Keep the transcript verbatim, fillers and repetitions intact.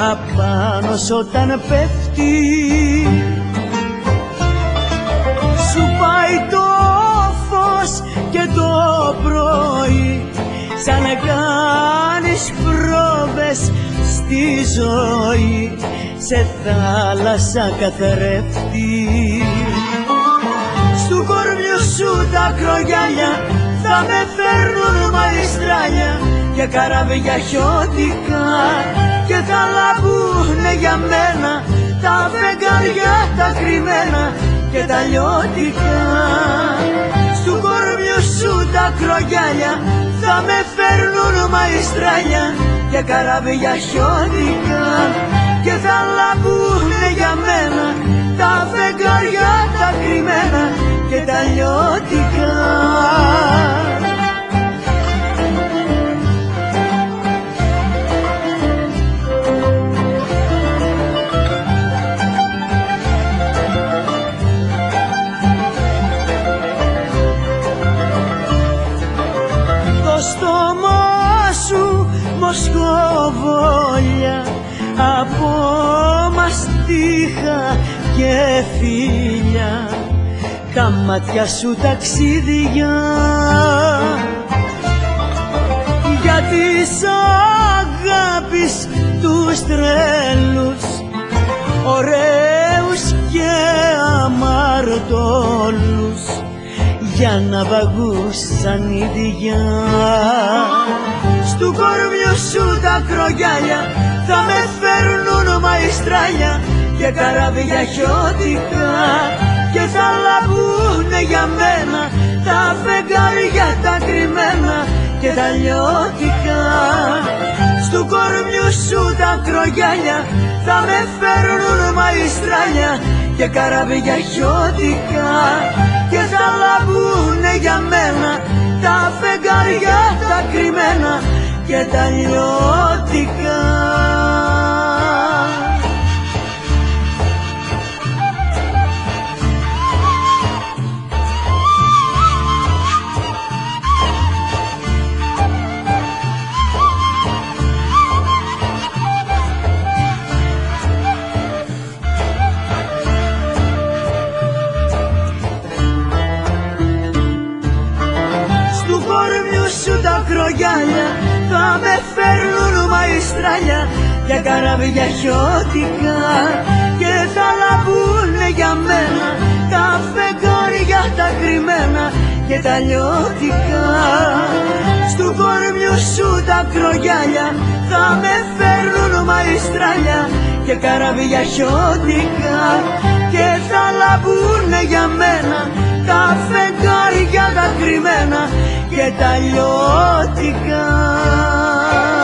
απάνω σ' όταν πέφτει. Σου πάει το φως και το πρωί, σαν να κάνεις πρόβες στη ζωή, σε θάλασσα καθρέφτη. Στου κορμιού σου τα κρογιάλια θα με φέρνουν μαγιστράλια και καράβια χιώτικα, και θα λαμπούνε για μένα τα φεγγάρια τα κρυμμένα και τα λιώτικα. Στου κορμιού σου τα κρογιάλια θα με φέρνουν μαγιστράλια και καράβια χιώτικα, και θα λαμπούνε για μένα τα φεγγάρια τα κρυμμένα και τα λιώτικα. Το στόμα σου μοσκοβόλια από μαστίχα και φίλια, τα μάτια σου ταξίδια για της αγάπης τους τρέλους, ωραίους και αμαρτωλούς, για να βαγούσαν ίδια. Στου κορμιού σου τα κρογιάλια θα με φέρνουν μαϊστράλια και καράβια χιώτικα, και θα λαμπούνε για μένα τα φεγγάρια τα κρυμμένα και τα λιώτικα. Στου κορμιού σου τα κρογιάλια θα με φέρνουν μαϊστράλια και καράβια χιώτικα, και θα λαμπούνε για μένα τα φεγγάρια τα κρυμμένα και τα λιώτικα. Τα κρογιάλια θα με φέρνουν μαϊστράλια για καράβια χιώτικα, και θα λαμπούνε για μένα τα φεγγάρια τα κρυμμένα και τα λιώτικα. Στου κορμιού σου τα κρογιάλια θα με φέρνουν μαϊστράλια και καράβια χιώτικα, και θα λαμπούνε για μένα τα φεγγάρια τα κρυμμένα και τα λιώτικα.